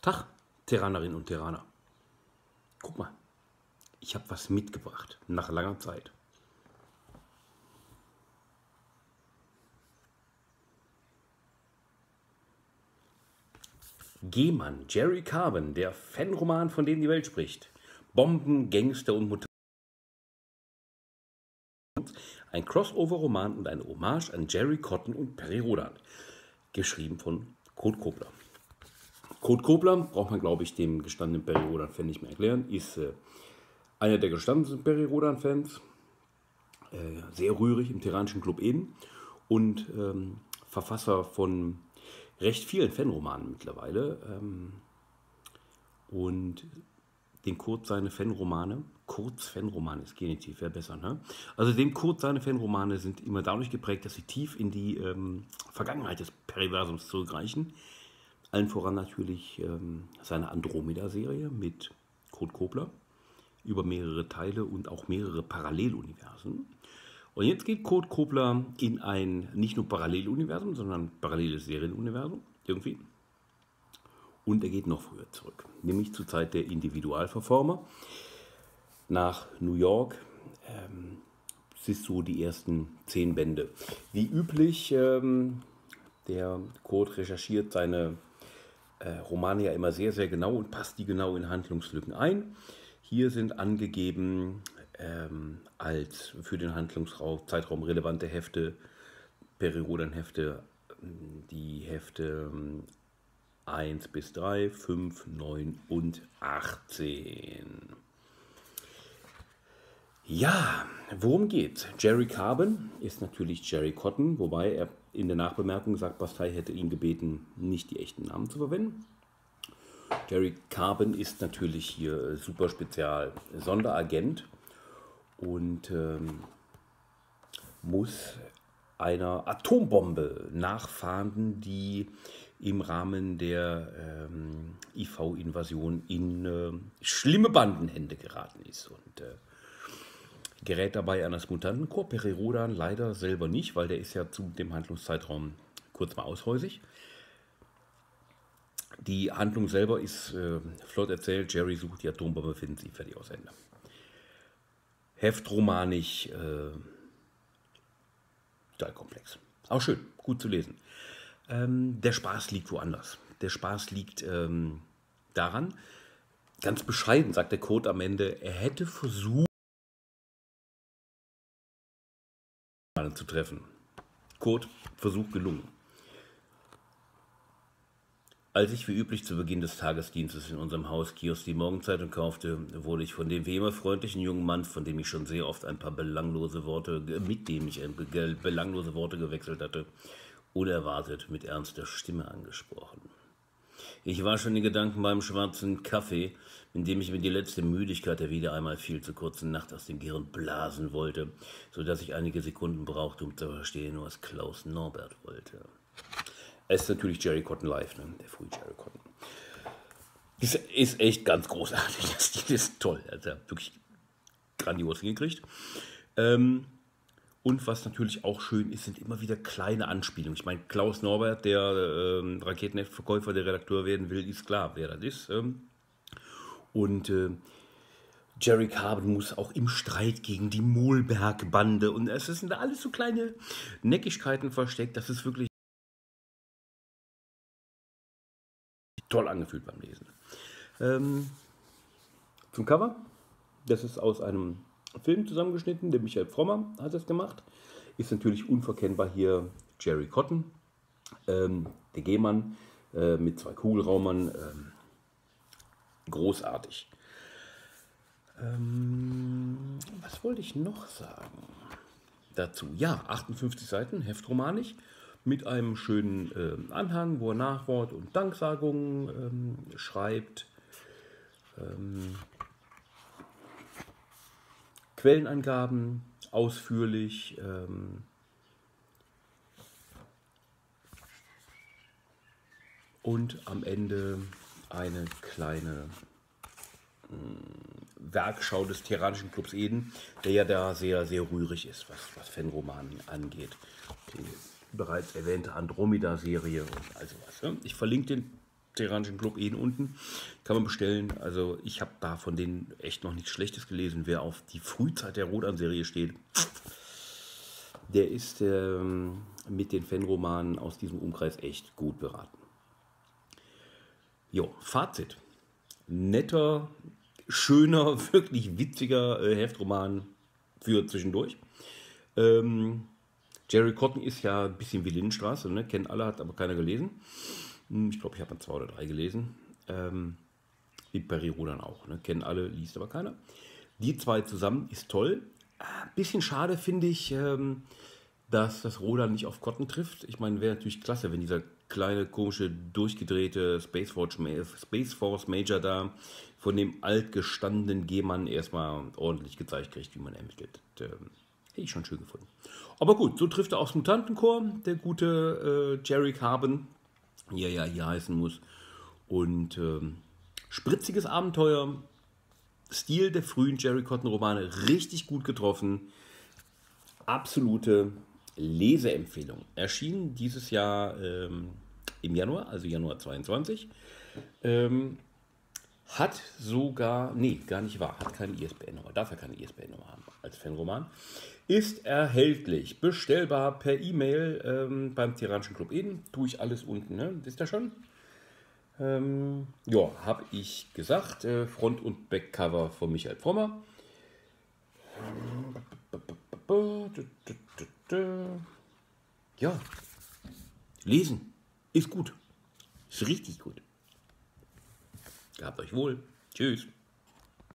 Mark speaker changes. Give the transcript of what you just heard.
Speaker 1: Tag, Terranerinnen und Terraner. Guck mal, ich habe was mitgebracht, nach langer Zeit. G-Mann, Jerry Carbon, der Fanroman, von dem die Welt spricht. Bomben, Gangster und Mutanten. Ein Crossover-Roman und eine Hommage an Jerry Cotton und Perry Rhodan. Geschrieben von Kurt Kobler. Kurt Kobler, braucht man, glaube ich, dem gestandenen Perry Rhodan-Fan nicht mehr erklären, ist einer der gestandenen Perry Rhodan-Fans, sehr rührig im Terranischen Club Eden und Verfasser von recht vielen Fanromanen mittlerweile. Und den Kurt seine Fanromane, Kurts Fanromane ist Genitiv, wäre besser, ne? Also dem Kurt seine Fanromane sind immer dadurch geprägt, dass sie tief in die Vergangenheit des Periversums zurückreichen. Allen voran natürlich seine Andromeda-Serie mit Kurt Kobler über mehrere Teile und auch mehrere Paralleluniversen. Und jetzt geht Kurt Kobler in ein nicht nur Paralleluniversum, sondern paralleles Serienuniversum irgendwie. Und er geht noch früher zurück, nämlich zur Zeit der Individualverformer nach New York. Es ist so die ersten 10 Bände. Wie üblich, der Kurt recherchiert seine Romane ja immer sehr, sehr genau und passt die genau in Handlungslücken ein. Hier sind angegeben als für den Handlungszeitraum relevante Hefte, Perry Rhodan-Hefte, die Hefte 1 bis 3, 5, 9 und 18. Ja, worum geht's? Jerry Carbon ist natürlich Jerry Cotton, wobei er in der Nachbemerkung sagt, Bastei hätte ihn gebeten, nicht die echten Namen zu verwenden. Jerry Carbon ist natürlich hier super spezial Sonderagent und muss einer Atombombe nachfahnden, die im Rahmen der IV-Invasion in schlimme Bandenhände geraten ist und gerät dabei an das Mutantenkorps. Perry Rhodan leider selber nicht, weil der ist ja zu dem Handlungszeitraum kurz mal aushäusig. Die Handlung selber ist flott erzählt. Jerry sucht die Atombombe, findet sie, fertig, aus Ende. Heftromanisch, total komplex. Auch schön, gut zu lesen. Der Spaß liegt woanders. Der Spaß liegt daran, ganz bescheiden, sagt der Kurt am Ende, er hätte versucht, zu treffen. Kurt, Versuch gelungen. Als ich wie üblich zu Beginn des Tagesdienstes in unserem Hauskiosk die Morgenzeitung kaufte, wurde ich von dem wie immer freundlichen jungen Mann, mit dem ich schon sehr oft ein paar belanglose Worte gewechselt hatte, unerwartet mit ernster Stimme angesprochen. Ich war schon in Gedanken beim schwarzen Kaffee, in dem ich mir die letzte Müdigkeit der wieder einmal viel zu kurzen Nacht aus dem Gehirn blasen wollte, so dass ich einige Sekunden brauchte, um zu verstehen, was Klaus Norbert wollte. Es ist natürlich Jerry Cotton live, ne? Der frühe Jerry Cotton. Das ist echt ganz großartig, das ist toll, also wirklich grandios hingekriegt. Und was natürlich auch schön ist, sind immer wieder kleine Anspielungen. Ich meine, Klaus Norbert, der Raketenheftverkäufer, der Redakteur werden will, ist klar, wer das ist. Und Jerry Carbon muss auch im Streit gegen die Mohlberg-Bande, und es sind da alles so kleine Neckigkeiten versteckt, das ist wirklich toll angefühlt beim Lesen. Zum Cover, das ist aus einem Film zusammengeschnitten, der Michael Frommer hat das gemacht. Ist natürlich unverkennbar hier Jerry Cotton, der G-Mann mit 2 Kugelraumern, großartig. Was wollte ich noch sagen dazu? Ja, 58 Seiten, heftromanisch, mit einem schönen Anhang, wo er Nachwort und Danksagungen schreibt. Quellenangaben ausführlich. Und am Ende eine kleine Werkschau des Terranischen Clubs Eden, der ja da sehr, sehr rührig ist, was Fanromanen angeht. Die bereits erwähnte Andromeda-Serie und all sowas. Ich verlinke den Terranischen Club Eden unten. Kann man bestellen. Also ich habe da von denen echt noch nichts Schlechtes gelesen. Wer auf die Frühzeit der Rodan-Serie steht, der ist mit den Fanromanen aus diesem Umkreis echt gut beraten. Jo, Fazit. Netter, schöner, wirklich witziger Heftroman für zwischendurch. Jerry Cotton ist ja ein bisschen wie Lindenstraße, ne? Kennen alle, hat aber keiner gelesen. Ich glaube, ich habe 2 oder 3 gelesen. Wie Perry Rodan auch. Ne? Kennen alle, liest aber keiner. Die 2 zusammen ist toll. Bisschen schade finde ich, dass das Rodan nicht auf Cotton trifft. Ich meine, wäre natürlich klasse, wenn dieser kleine, komische, durchgedrehte Space Force Major da von dem altgestandenen G-Mann erstmal ordentlich gezeigt kriegt, wie man ermittelt. Hätte ich schon schön gefunden. Aber gut, so trifft er auch das Mutantenchor, der gute Jerry Carbon, wie er ja hier heißen muss. Und spritziges Abenteuer, Stil der frühen Jerry Cotton-Romane, richtig gut getroffen. Absolute Leseempfehlung. Erschien dieses Jahr im Januar, also Januar 22. Hat sogar, nee, gar nicht wahr, hat keine ISBN-Nummer, darf er keine ISBN-Nummer haben als Fanroman. Ist erhältlich, bestellbar per E-Mail beim Terranischen Club Eden. Tue ich alles unten, ne? Wisst ihr schon? Ja, habe ich gesagt. Front- und Backcover von Michael Frommer. Ja, lesen ist gut. Ist richtig gut. Gehabt euch wohl. Tschüss.